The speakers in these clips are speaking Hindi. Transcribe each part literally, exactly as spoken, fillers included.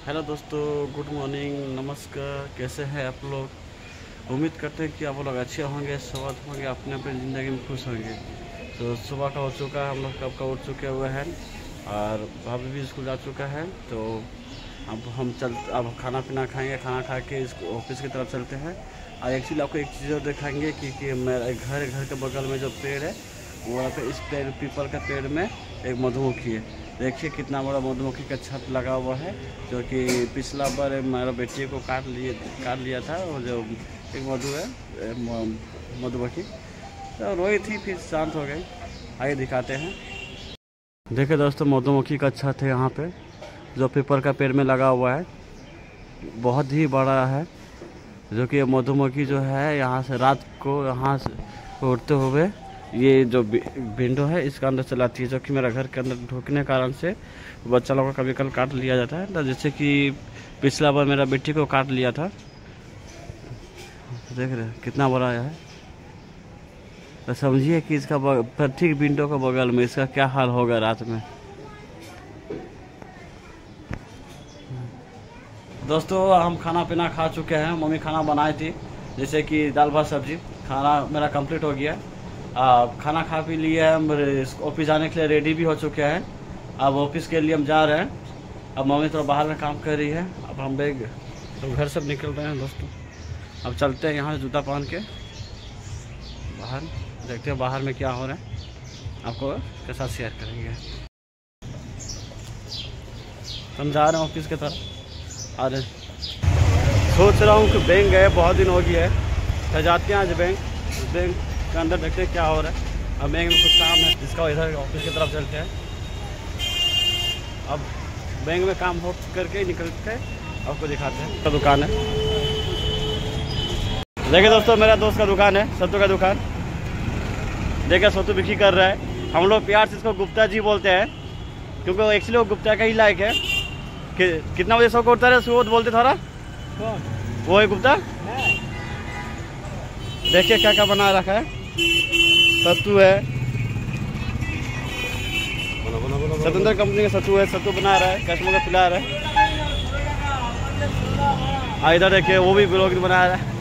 हेलो दोस्तों, गुड मॉर्निंग, नमस्कार। कैसे हैं आप लोग? उम्मीद करते हैं कि आप लोग अच्छे होंगे, स्वस्थ होंगे, अपने अपने ज़िंदगी में खुश होंगे। तो सुबह का हो चुका है, हम लोग कब का उठ चुके हुए हैं और भाभी भी स्कूल जा चुका है। तो अब हम चल अब खाना पीना खाएंगे, खाना खा के इस ऑफिस की तरफ चलते हैं। और एक्चुअली आपको एक चीज़ और दिखाएंगे कि, कि मेरा घर घर के बगल में जो पेड़ है वहाँ पे इस पेड़ पीपल का पेड़ में एक मधुमक्खी है। देखिए कितना बड़ा मधुमक्खी का छत लगा हुआ है, जो कि पिछला बार मेरा बेटी को काट लिए काट लिया था। और जो एक मधु है मधुमक्खी तो रोई थी, फिर शांत हो गई। आइए दिखाते हैं। देखिए दोस्तों, मधुमक्खी का छत है यहाँ पे, जो पीपल का पेड़ में लगा हुआ है। बहुत ही बड़ा है, जो कि मधुमक्खी जो है यहाँ से रात को यहाँ से उड़ते हुए ये जो विंडो है इसका अंदर चलाती है, जो कि मेरा घर के अंदर ढुकने के कारण से बच्चा लोगों का कभी कल काट लिया जाता है। तो जैसे कि पिछला बार मेरा बेटी को काट लिया था। देख रहे हैं कितना बड़ा है। तो समझिए कि इसका ठीक विंडो के बगल में इसका क्या हाल होगा रात में। दोस्तों, हम खाना पीना खा चुके हैं। मम्मी खाना बनाई थी, जैसे कि दाल भात सब्जी। खाना मेरा कंप्लीट हो गया। आ, खाना खा पी लिया है, हम ऑफिस जाने के लिए रेडी भी हो चुके हैं। अब ऑफिस के लिए हम जा रहे हैं। अब मम्मी थोड़ा बाहर में काम कर रही है। अब हम बैग तो घर से निकल रहे हैं दोस्तों। अब चलते हैं यहाँ से जूता पहन के बाहर, देखते हैं बाहर में क्या हो रहा है, आपको के साथ शेयर करेंगे। हम जा रहे हैं ऑफिस की तरफ। और सोच रहा हूँ कि बैंक गए बहुत दिन हो गया है, तो जाते हैं आज बैंक बैंक के अंदर, देखते हैं क्या हो रहा है। अब बैंक में कुछ काम है जिसका इधर ऑफिस की तरफ चलते हैं। अब बैंक में काम हो करके निकल के आपको दिखाते हैं। तो दुकान है, देखिए दोस्तों, मेरा दोस्त का दुकान है, सत्तू का दुकान। देखिए सत्तू बिक्री कर रहा है। हम लोग प्यार से इसको गुप्ता जी बोलते हैं, क्योंकि एक्चुअली वो गुप्ता का ही लायक है। कि कितना बजे सौ को उठता है उसको बोलते थोड़ा वो है गुप्ता। देखिए क्या क्या बना रखा है। सत्तू है, स्वतंत्र कंपनी का सत्तू है। सत्तू बना रहा है, कस्टमर को पिला रहा है। आ इधर देखिए वो भी ब्लॉग बना रहा है।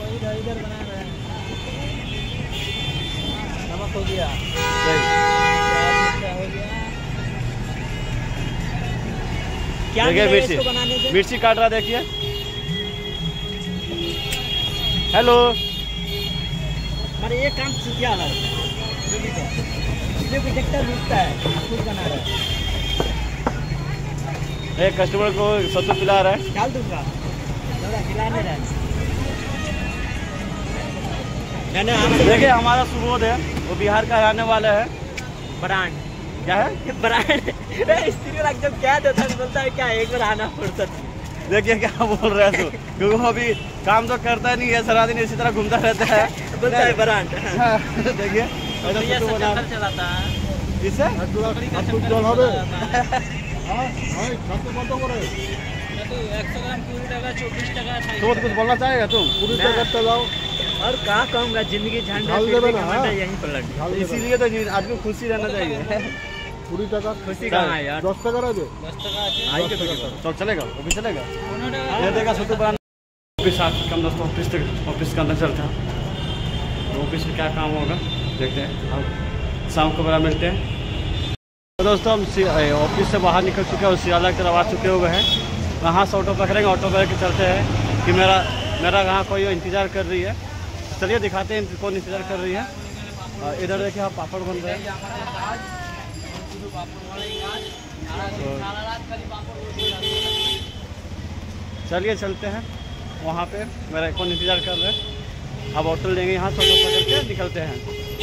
नमक हो गया, देखिए मिर्ची मिर्ची काट रहा है। देखिए हेलो, हमारे ये काम क्या है, मिलता है खुद बना रहा है। एक कस्टमर को सत्तू पिला रहा है। डाल दूंगा, खिलाने रहा है। देखिए हमारा सुबोध है, वो बिहार का रहने वाला है। ब्रांड क्या है? ब्रांड जब क्या देता है बोलता है क्या एक बार आना पड़ता है। देखिए क्या बोल रहा है, क्योंकि वो अभी काम तो करता नहीं है, सारा दिन इसी तरह घूमता रहता है। बोलता है ब्रांड। देखिए चलाता है इससे तो कुछ बोलना चाहेगा तुम? पूरी तरह चलाओ और कहाँ कहूँगा, जिंदगी झंड यहीं पलट। इसीलिए तो आदमी खुशी रहना चाहिए। पूरी टका खुशी कहाँ है यार? दस टका रह दस टका तो चलेगा, वो भी चलेगा। ये देखा सत्तू बनाना ऑफिस कम दोस्तों, ऑफिस तक ऑफिस के अंदर चलते हैं। तो ऑफिस में क्या काम होगा देखते हैं, हम शाम को बड़ा मिलते हैं। तो दोस्तों हम ऑफिस से बाहर निकल चुके हैं और सियाला की तरफ आ चुके हुए हैं। वहाँ से ऑटो पकड़ेंगे, ऑटो पकड़ के चलते हैं कि मेरा मेरा यहाँ कोई इंतज़ार कर रही है। चलिए दिखाते हैं कौन इंतज़ार कर रही है। इधर देखिए आप पापड़ बन रहे हैं। चलिए चलते हैं वहाँ पे, मेरा कौन इंतज़ार कर रहे हैं। अब ऑटो लेंगे, यहाँ से ऑटो पकड़ के निकलते हैं।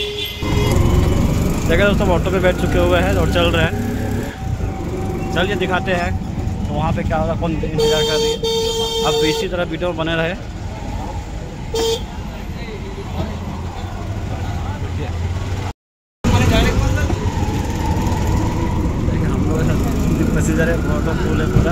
देखिए दोस्तों, ऑटो पे बैठ चुके हुए हैं और चल रहे हैं। चलिए दिखाते हैं तो वहाँ पे क्या होगा, कौन इंतज़ार कर रही है। अब इसी तरह वीडियो बने रहे। हम लोग पैसेंजर है, ऑटो फुल है पूरा।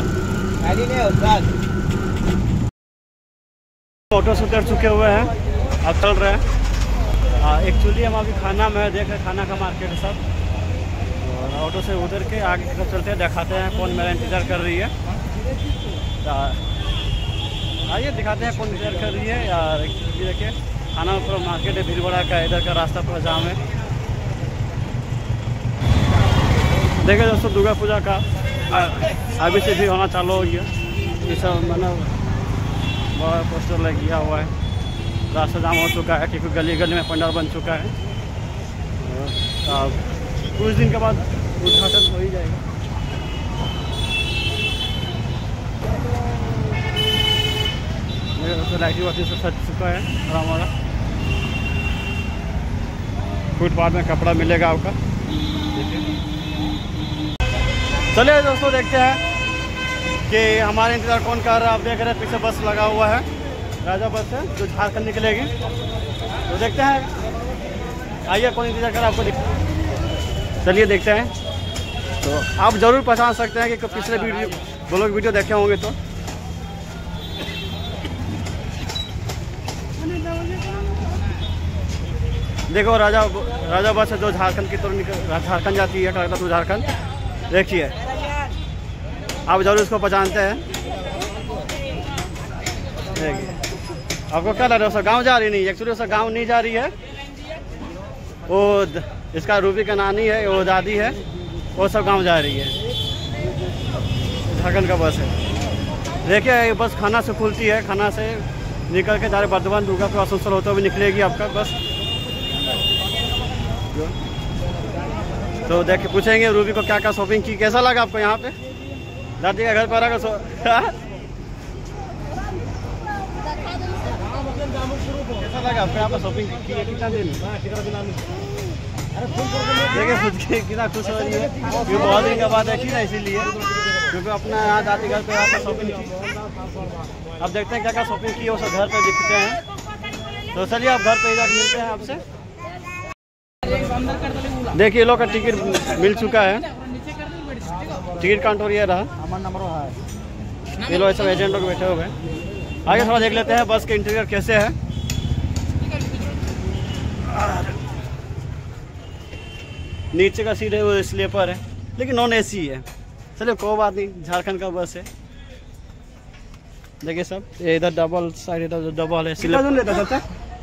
ऑटो से उतर चुके हुए हैं, अब चल रहे हैं। एक्चुअली हम अभी खाना में देख रहे खाना का मार्केट है सब। और ऑटो से उतर के आगे की तरफ चलते हैं, दिखाते हैं कौन मेरा इंतज़ार कर रही है। आइए दिखाते हैं कौन इंतजार कर रही है यार। देखिए खाना पूरा मार्केट है, भीड़ भड़ा का, इधर का रास्ता पूरा जाम है। देखिए दोस्तों दुर्गा पूजा का अभी से भी होना चालू हो गया। ये सब मतलब बड़ा पोस्टर लग गया हुआ है, रास्ता जाम हो चुका है क्योंकि गली गली में पंडाल बन चुका है। कुछ दिन के बाद उद्घाटन हो ही जाएगा। तो लाइटिंग वाइटिंग सब सज चुका है और हमारा फुटपाथ में कपड़ा मिलेगा आपका। चलिए दोस्तों देखते हैं कि हमारे इंतज़ार कौन कर रहा है। आप देख रहे हैं पीछे बस लगा हुआ है, राजा बस है जो झारखंड निकलेगी। तो देखते हैं, आइए कौन इंतज़ार कर रहा है आपको। चलिए देखते हैं। तो आप ज़रूर पहचान सकते हैं कि पिछले वीडियो वो लोग वीडियो देखे होंगे। तो देखो राजा राजा बस है जो झारखंड की तरफ निकल झारखंड जाती है, कलकत्ता टू झारखंड। देखिए आप जरूर इसको पहचानते हैं। देखिए आपको क्या लग रहा है, उसका गाँव जा रही नहीं, एक्चुअली उसका गाँव नहीं जा रही है। वो इसका रूबी का नानी है, वो दादी है, वो सब गाँव जा रही है। झारखंड का बस है। देखिए ये बस खाना से खुलती है, खाना से निकल के सारे बर्धमान दुर्गा पे आसनसोल होते हुए निकलेगी आपका बस। तो देख के पूछेंगे रूबी को क्या क्या शॉपिंग की, कैसा लगा आपको यहाँ पे। दादी का घर पर आकर सो कैसा लगा आपको यहाँ पर शॉपिंग की है, कितना दिन। देखिए खुद के कितना खुश हो रही है क्योंकि बहुत दिन के बाद देखी ना, इसीलिए क्योंकि अपना यहाँ दादी घर पे यहाँ पर शॉपिंग की। अब देखते हैं क्या क्या शॉपिंग की, वो सब घर पे दिखते हैं। तो चलिए आप घर पे ही जाकर मिलते हैं आपसे। देखिए लोग का टिकट मिल चुका है, टिकट काउंटर ये रहा। ये लोग सब एजेंट लोग बैठे हुए हैं। आगे थोड़ा देख लेते हैं बस के इंटीरियर कैसे है। नीचे का सीट है वो स्लीपर है, लेकिन नॉन एसी है। चलिए कोई बात नहीं, झारखंड का बस है। देखिए सब इधर डबल साइड, इधर डबल है। स्लीपर लेता था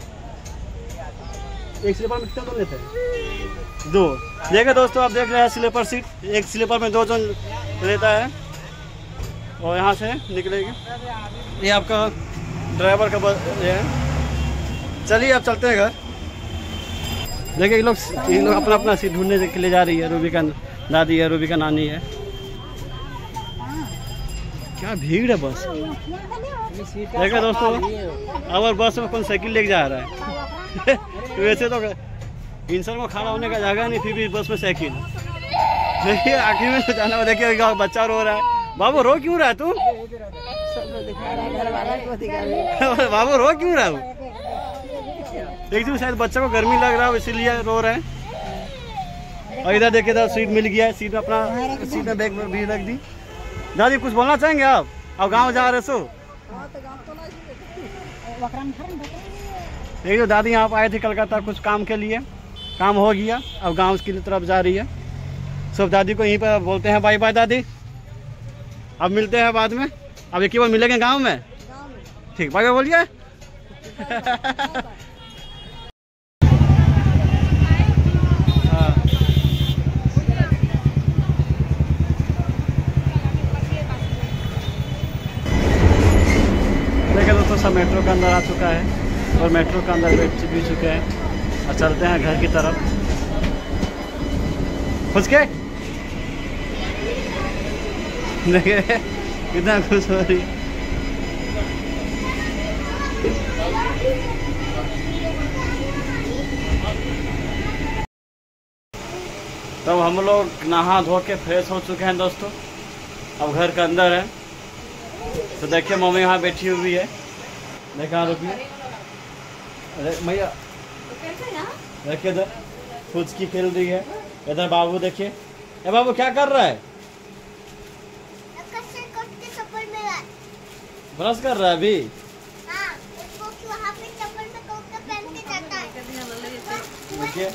एक स्लीपर में कितना लेते हैं, दो। देखिए दोस्तों आप देख रहे हैं स्लीपर सीट, एक स्लीपर में दो जन रहता है और यहाँ से निकलेगी। ये आपका ड्राइवर का बस है। चलिए अब चलते हैं घर। देखिए ये लोग ये लोग अपना अपना सीट ढूंढने के लिए जा रही है। रूबी का दादी है, रूबी का नानी है। क्या भीड़ है बस। देखिए दोस्तों अगर बस में कौन साइकिल लेके जा रहा है वैसे तो इंसान को खड़ा होने का जगह नहीं, फिर भी बस में साइकिल। देखिए आखिर में तो जाना। देखिए बच्चा रो रहा है। बाबू रो क्यों रहा है तू? बाबू रो क्यों रहा है? देखिए शायद बच्चा को गर्मी लग रहा है इसीलिए रो रहा है। और इधर देखिए इधर सीट मिल गया है, सीट अपना सीट में बैग भी रख दी। दादी कुछ बोलना चाहेंगे आप? अब गाँव जा रहे सो। देखिए दादी यहाँ पर आए थे कलकत्ता कुछ काम के लिए, काम हो गया, अब गांव की तरफ जा रही है। सब दादी को यहीं पर बोलते हैं बाय बाय दादी, अब मिलते हैं बाद में। अब एक ही बार मिलेंगे गांव में, ठीक बाय बाय बोलिए। देखिए दोस्तों सब मेट्रो के अंदर आ चुका है और मेट्रो के अंदर बैठ भी चुके हैं और चलते हैं घर की तरफ। खुश के देखिए कितना खुश हो रही। तब हम लोग नहा धो के फ्रेश हो चुके हैं दोस्तों, अब घर के अंदर है। तो देखिए मम्मी यहाँ बैठी हुई है, देखा रुकिए। अरे भैया देखिए इधर फुचकी खेल रही है। इधर बाबू देखिए, ए बाबू क्या कर रहा है? ब्रश कर रहा है अभी। देखिए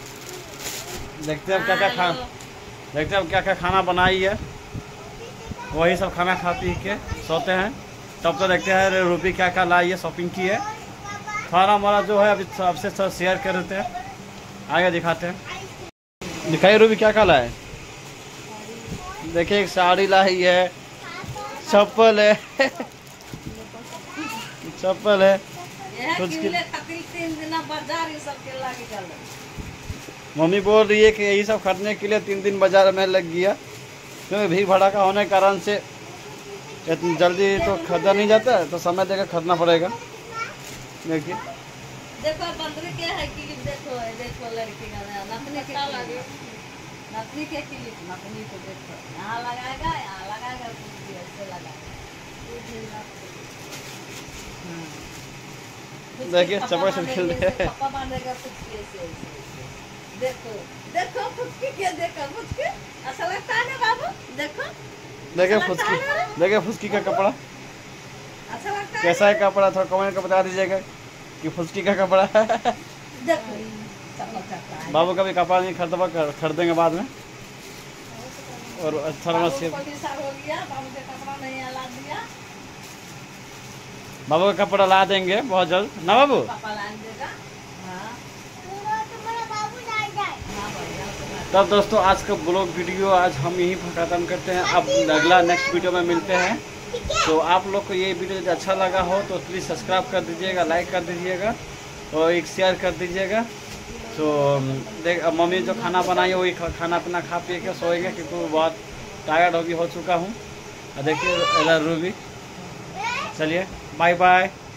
देखते हैं क्या क्या खा देखते हैं क्या क्या खाना बनाई है। वही सब खाना खा पी के सोते हैं। तब तो देखते हैं रूबी क्या क्या लाई है, शॉपिंग की है। थोड़ा हमारा जो है अभी सबसे सब शेयर कर देते हैं, आगे दिखाते हैं। दिखाइए रूबी क्या क्या लाए। देखिए एक साड़ी लाई है, चप्पल है चप्पल है कुछ की। मम्मी बोल रही है कि यही सब खरीदने के लिए तीन दिन बाजार में लग गया, क्योंकि भीड़ भड़ाका होने के कारण से इतनी जल्दी तो खरीदा नहीं जाता है, तो समय देकर खरीदना पड़ेगा। देखिए देखो बंदरी क्या है कि देखो देखो लड़की का नथनी के लगे नथनी के क्लिप नथनी को देखो यहाँ लगाएगा यहाँ लगाएगा कुछ ऐसे लगाएगा। देखिए चप्पल से खेल रहे हैं। पापा बांधेगा कुछ ऐसे देखो देखो फुचकी के देखो फुचकी ऐसा लगता है ना बाबू। देखो देखिए फुचकी, देखिए फुचकी का कपड़ा अच्छा लगता है कैसा है कपड़ा, थोड़ा कमेंट कर बता दीजिएगा कि फुचकी का कपड़ा है। देखो चप्पल चप्पल बाबू का भी कपड़ा नहीं खरीदवा, खरीदेंगे बाद में। और अच्छा लगा से हो गया बाबू का कपड़ा नहीं ला दिया, बाबू का कपड़ा ला देंगे बहुत जल्द ना बाबू। पापा ला देगा। हाँ तब दोस्तों आज का ब्लॉग वीडियो आज हम यहीं पर खत्म करते हैं। अब अगला नेक्स्ट वीडियो में मिलते हैं। तो आप लोग को ये वीडियो यदि अच्छा लगा हो तो प्लीज़ सब्सक्राइब कर दीजिएगा, लाइक कर दीजिएगा और एक शेयर कर दीजिएगा। तो देख मम्मी जो खाना बनाई है वही खाना पीना खा पी के सोएंगे, क्योंकि वो बहुत टायर्ड होगी हो चुका हूँ। देखिए रूबी, चलिए बाय बाय।